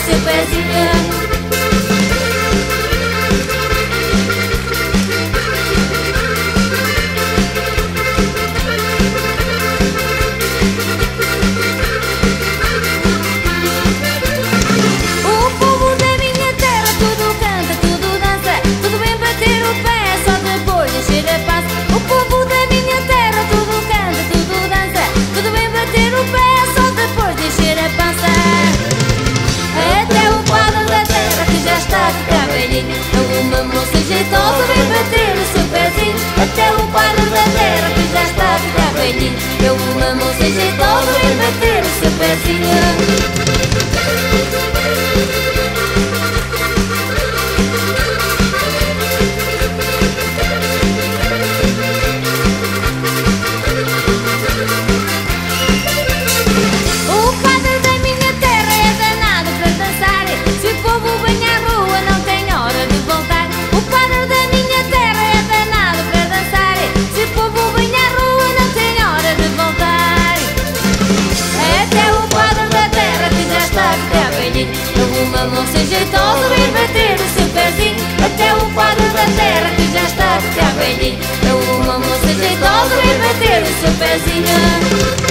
o seu pezinho. Uma moça jeitosa vem bater o seu pezinho. Até o quadro da terra que já está a ficar velhinho. Eu, uma moça jeitosa, vem bater o seu pezinho. Uma moça jeitosa vem bater o seu pezinho. Até o quadro da terra que já está a ficar velhinho. Uma moça jeitosa vem bater o seu pezinho.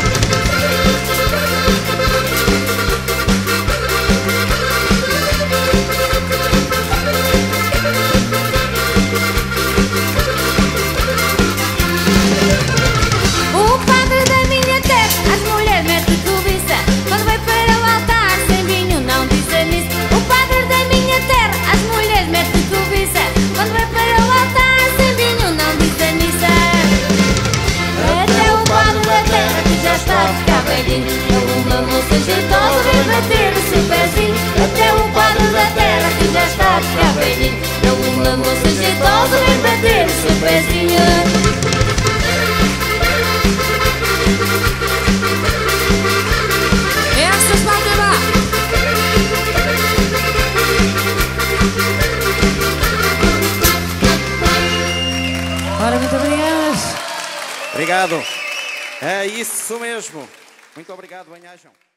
Uma moça jeitosa vem bater o seu pezinho. Até o quadro da terra que já está a ficar velhinho. Uma moça jeitosa vem bater o seu pezinho. Essas vai levar. Ora, muito obrigado. Obrigado. É isso mesmo. Muito obrigado, Banhajão.